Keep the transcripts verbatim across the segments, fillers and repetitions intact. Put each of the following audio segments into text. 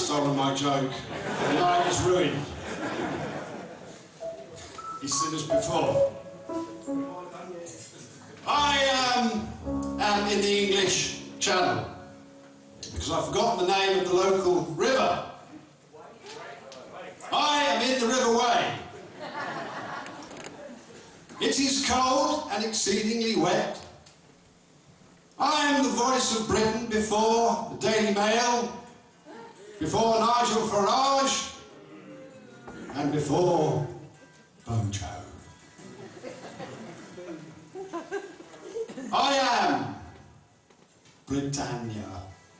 stolen my joke. The night is ruined. He's seen us before. I um, am in the English Channel because I've forgotten the name of the local river. I am in the River Wey. It is cold and exceedingly wet. I am the voice of Britain before the Daily Mail, before Nigel Farage, and before Bojo. I am Britannia.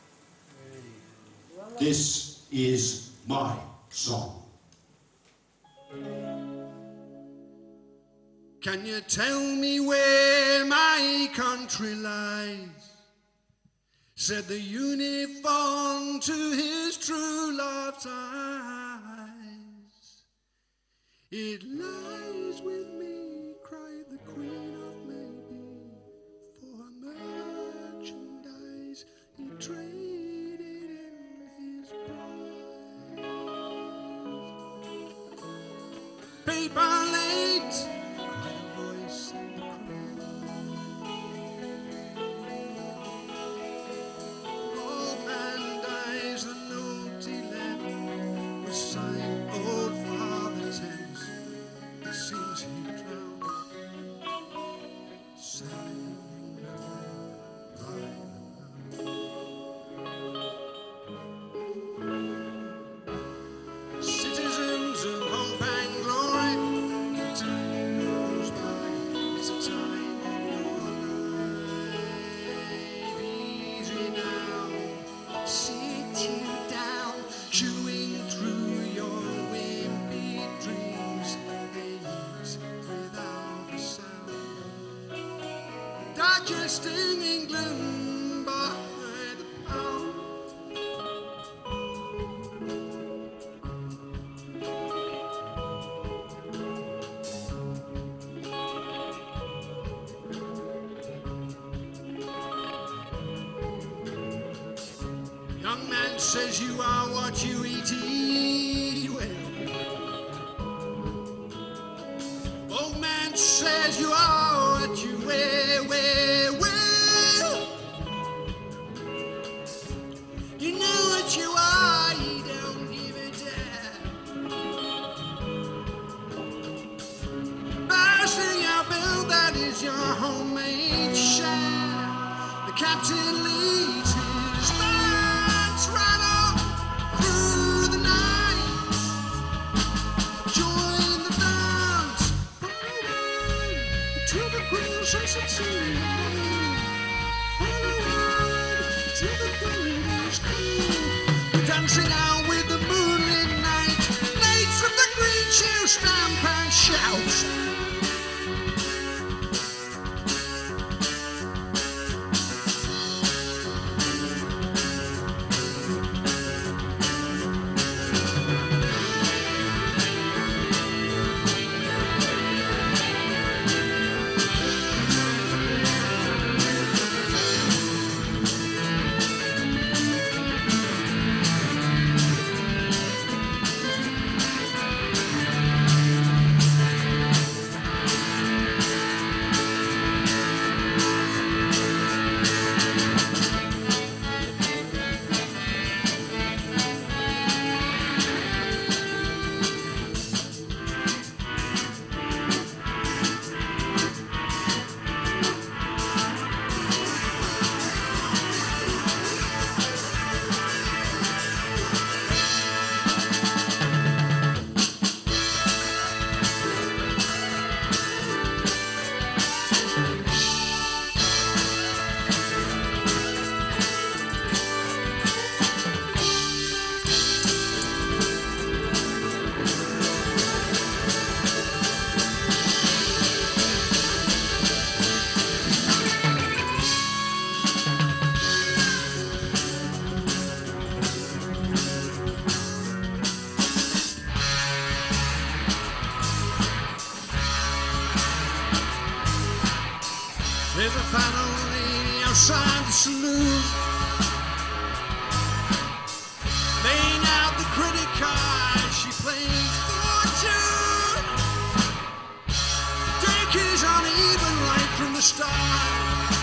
This is my song. Can you tell me where my country lies? Said the uniform to his true love's eyes. It lies with me, cried the Queen of Maybe, for merchandise he traded in his prize. Paper late. Digesting England by the pound. Young man says you are what you eat, eat well. Old man says you are what you wear, wear well. You know what you are, you don't give a damn. Bursting your bill, that is your homemade share. The captain leads his thoughts right on through the night. Join the dance, till the girls are succeeding. Till the gold is cool. Dancing out with the moonlit night. Knights of the green shoe stamp and shout. There's a fine old lady outside the saloon. Laying out start.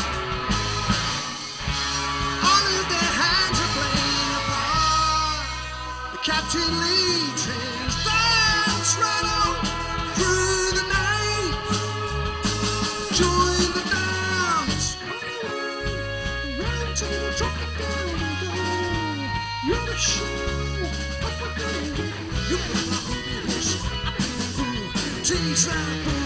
All of their hands are playing a part. The captain leads his dance right on through the night. Join the dance. Run to the drop down the door. You're the show. You're the host. Tease that.